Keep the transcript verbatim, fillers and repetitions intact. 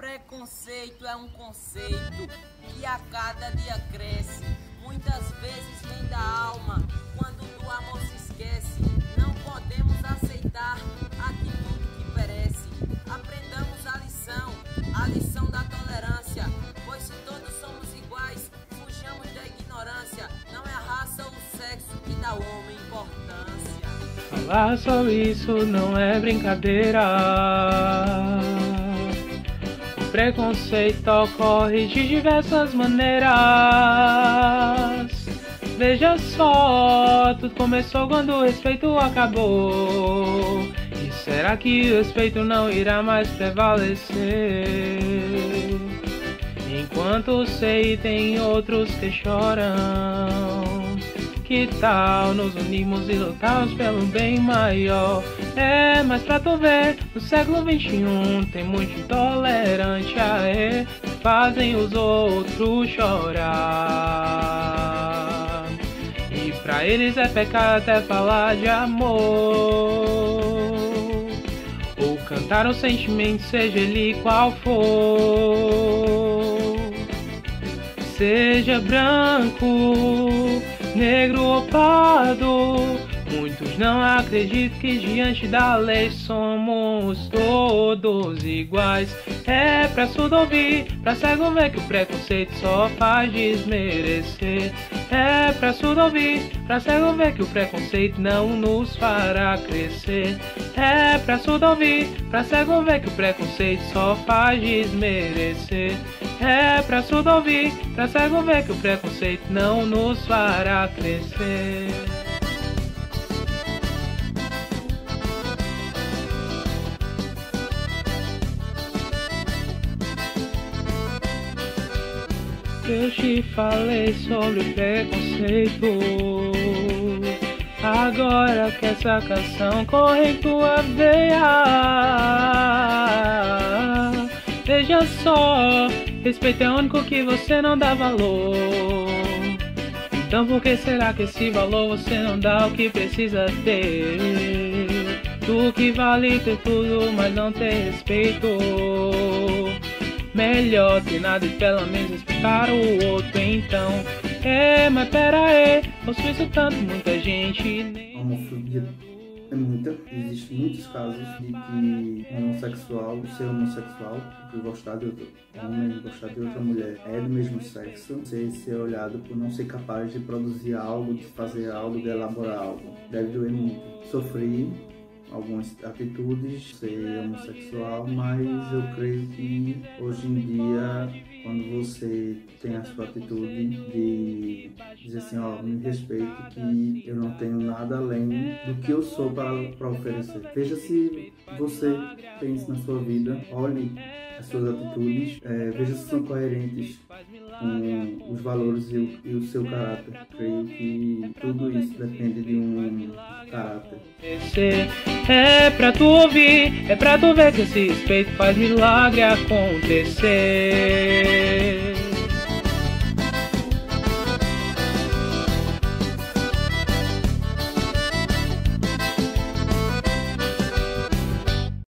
Preconceito é um conceito que a cada dia cresce. Muitas vezes vem da alma, quando do amor se esquece. Não podemos aceitar atitude que perece. Aprendamos a lição, a lição da tolerância. Pois se todos somos iguais, fujamos da ignorância. Não é a raça ou o sexo que dá ao homem importância. Falar sobre isso não é brincadeira. O preconceito ocorre de diversas maneiras. Veja só, tudo começou quando o respeito acabou. E será que o respeito não irá mais prevalecer? Enquanto sei, tem outros que choram. Que tal nos unirmos e lutarmos pelo bem maior? É, mas pra tu ver, no século vinte e um tem muito intolerante, aê, que fazem os outros chorar. E pra eles é pecado até falar de amor, ou cantar um sentimento, seja ele qual for. Seja branco, negro ou pardo, muitos não acreditam que diante da lei somos todos iguais. É pra surdo ouvir, pra cego ver que o preconceito só faz desmerecer. É pra surdo ouvir, pra cego ver que o preconceito não nos fará crescer. É pra surdo ouvir, pra cego ver que o preconceito só faz desmerecer. É pra surdo ouvir, pra cego ver que o preconceito não nos fará crescer. Eu te falei sobre o preconceito, agora que essa canção corre em tua veia. Veja só, respeito é o único que você não dá valor. Então por que será que esse valor você não dá o que precisa ter? Tu que vale ter tudo, mas não ter respeito. Melhor ter nada e pelo menos respeitar o outro então. É, mas pera aí, posso isso tanto, muita gente nem... A homofobia é muita, existem muitos casos de que um homossexual, ser homossexual, por gostar de outro homem, gostar de outra mulher, é do mesmo sexo, ser, ser olhado por não ser capaz de produzir algo, de fazer algo, de elaborar algo. Deve doer muito. Sofri algumas atitudes, ser homossexual, mas eu creio que hoje em dia, quando você tem a sua atitude de dizer assim, ó, me respeito, que eu não tenho nada além do que eu sou para, para oferecer. Veja se você tem isso na sua vida, olhe as suas atitudes, é, veja se são coerentes com os valores e o, e o seu caráter. Creio que tudo isso depende de um caráter. É pra tu ouvir, é pra tu ver que esse respeito faz milagre acontecer.